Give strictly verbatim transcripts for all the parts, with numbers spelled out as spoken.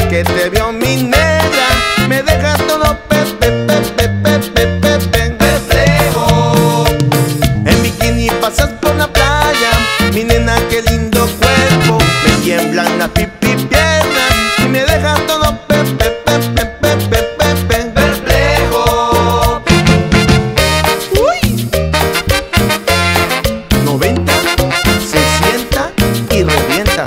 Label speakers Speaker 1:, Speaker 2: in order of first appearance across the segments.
Speaker 1: que te vio mi negra, me deja todo pe, pe, pe, pe, pe, pe, pe, pe, perplejo. En bikini pasas por la playa, mi nena, qué lindo cuerpo. Me tiemblan las pipi piernas y me deja todo pe, pe, pe, pe, pe, pe, pe, pe, perplejo. Uy. noventa, se sienta y revienta.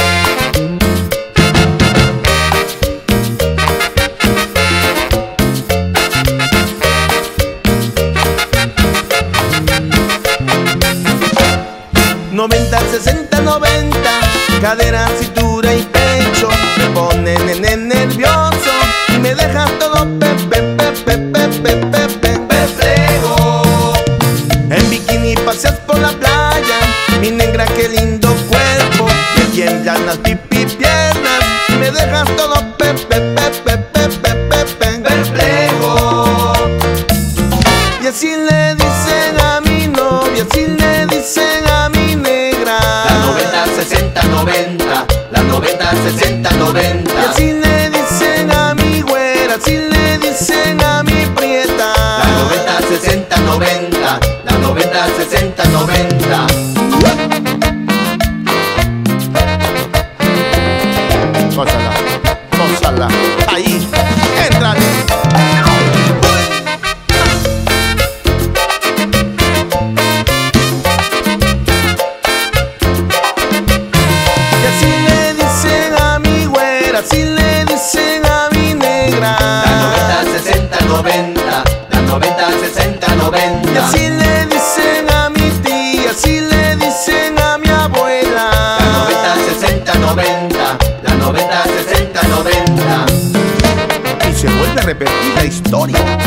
Speaker 1: noventa, sesenta, noventa, cadera, cintura y pecho me ponen nene nervioso y me deja todo pe, pe, pe, pe, pe, pe, pe, pe, perplejo. En bikini paseas por la playa, mi negra, qué lindo cuerpo. Me tiemblan las pipi piernas y me dejas todo pe, pe, pe, pe, pe, pe, pe, pe, perplejo. Y así le dicen a mi novia, así le dicen a mi negra.
Speaker 2: La noventa, sesenta, noventa, la noventa, sesenta, noventa.
Speaker 1: Y así le dicen a mi güera, así le dicen a mi prieta.
Speaker 2: La noventa, sesenta, noventa, la noventa, sesenta, noventa.
Speaker 1: Gózala, gózala, ahí, entra. Y así le dicen a mi güera, así le dicen a mi negra.
Speaker 2: La noventa, sesenta, noventa, la noventa, sesenta,
Speaker 1: Y
Speaker 2: noventa.
Speaker 1: así le dicen a mi tía, así le dicen a mi abuela.
Speaker 2: La noventa, sesenta, noventa, la noventa, sesenta, noventa.
Speaker 1: Y se vuelve a repetir la historia.